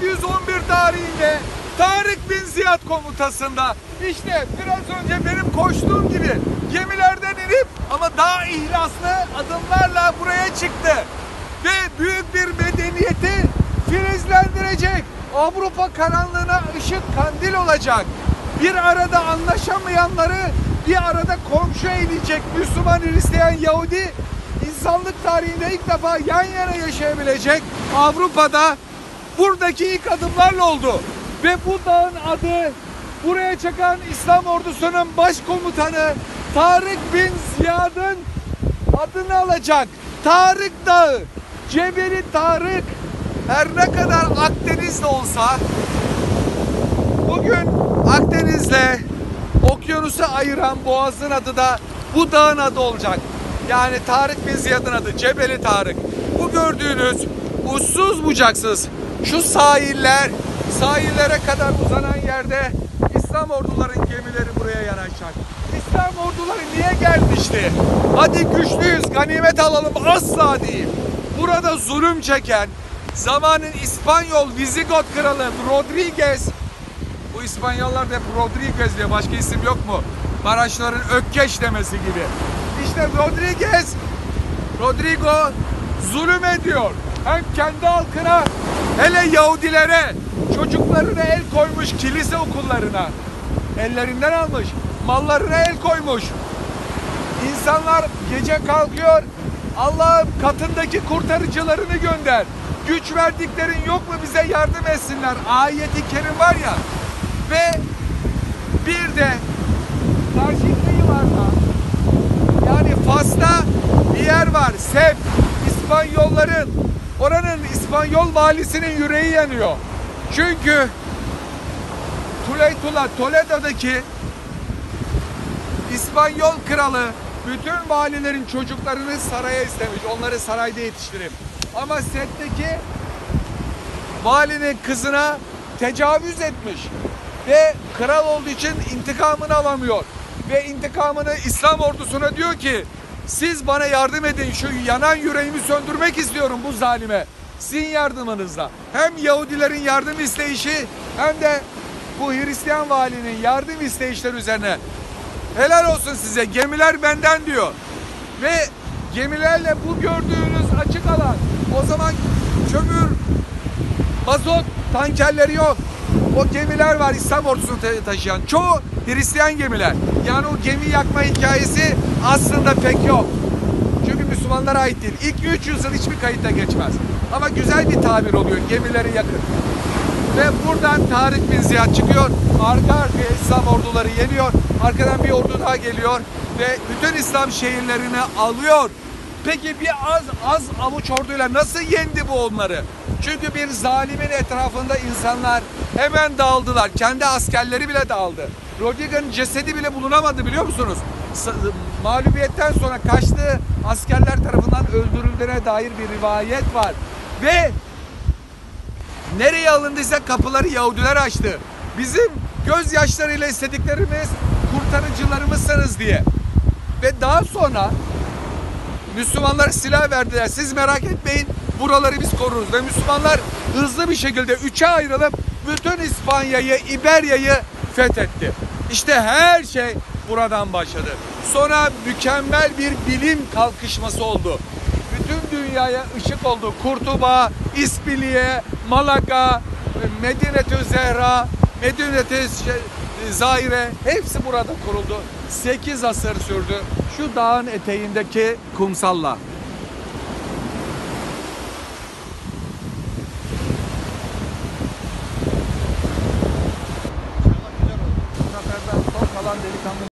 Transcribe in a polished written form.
1211 tarihinde Tarık bin Ziyad komutasında işte biraz önce benim koştuğum gibi gemilerden inip ama daha ihlaslı adımlarla buraya çıktı. Ve büyük bir medeniyeti filizlendirecek. Avrupa karanlığına ışık kandil olacak. Bir arada anlaşamayanları bir arada komşu edecek Müslüman, Hristiyan, Yahudi insanlık tarihinde ilk defa yan yana yaşayabilecek. Avrupa'da buradaki ilk adımlarla oldu. Ve bu dağın adı buraya çıkan İslam ordusunun başkomutanı Tarık bin Ziyad'ın adını alacak. Tarık Dağı, Cebeli Tarık. Her ne kadar Akdeniz'de olsa bugün Akdeniz'le okyanusu ayıran boğazın adı da bu dağın adı olacak. Yani Tarık bin Ziyad'ın adı Cebeli Tarık. Bu gördüğünüz uçsuz bucaksız şu sahillere kadar uzanan yerde İslam orduların gemileri buraya yanaşacak. İslam orduları niye gelmişti? Hadi güçlüyüz, ganimet alalım asla değil. Burada zulüm çeken zamanın İspanyol Visigot kralı Rodriguez, bu İspanyollar da hep Rodriguez diye, başka isim yok mu? Maraşların Ökkeş demesi gibi. İşte Rodrigo zulüm ediyor. Hem kendi halkına, hele Yahudilere, çocuklarına el koymuş, kilise okullarına. Ellerinden almış, mallarına el koymuş. İnsanlar gece kalkıyor, Allah'ım katındaki kurtarıcılarını gönder. Güç verdiklerin yok mu, bize yardım etsinler. Ayet-i kerim var ya. Ve bir de karşı kıyılarda, yani Fas'ta bir yer var, Sef. Oranın İspanyol valisinin yüreği yanıyor. Çünkü Toledo'daki İspanyol kralı bütün valilerin çocuklarını saraya istemiş. Onları sarayda yetiştirip. Ama Sef'teki valinin kızına tecavüz etmiş. Ve kral olduğu için intikamını alamıyor. Ve intikamını İslam ordusuna diyor ki, siz bana yardım edin, şu yanan yüreğimi söndürmek istiyorum bu zalime. Sizin yardımınızla. Hem Yahudilerin yardım isteyişi hem de bu Hristiyan valinin yardım isteyişleri üzerine. Helal olsun size, gemiler benden diyor. Ve gemilerle bu gördüğünüz açık alan, o zaman kömür, mazot tankerleri yok. O gemiler var İslam ordusunu taşıyan. Çoğu Hristiyan gemiler. Yani o gemi yakma hikayesi aslında pek yok. Çünkü Müslümanlara ait değil. İlk 300 yıl hiçbir kayıtta geçmez. Ama güzel bir tabir oluyor. Gemileri yakın. Ve buradan Tarık bin Ziyad çıkıyor. Arka arkaya İslam orduları yeniyor. Arkadan bir ordu daha geliyor. Ve bütün İslam şehirlerini alıyor. Peki bir az avuç orduyla nasıl yendi bu onları? Çünkü bir zalimin etrafında insanlar hemen dağıldılar. Kendi askerleri bile dağıldı. Rodriguez'in cesedi bile bulunamadı, biliyor musunuz? Mağlubiyetten sonra kaçtığı askerler tarafından öldürüldüğüne dair bir rivayet var. Ve nereye alındıysa kapıları Yahudiler açtı. Bizim gözyaşlarıyla istediklerimiz kurtarıcılarımızsınız diye. Ve daha sonra Müslümanlara silah verdiler. Siz merak etmeyin, buraları biz koruruz. Ve Müslümanlar hızlı bir şekilde üçe ayrılıp bütün İspanya'yı, İberya'yı fethetti. İşte her şey buradan başladı. Sonra mükemmel bir bilim kalkışması oldu. Bütün dünyaya ışık oldu. Kurtuba, İspiliye, Malaga, Medine-i Zehra, Medine-i Zaire, hepsi burada kuruldu. 8 asır sürdü. Şu dağın eteğindeki kumsalla. İnşallah güzel olur. Bu sefer de son kalan delikanlı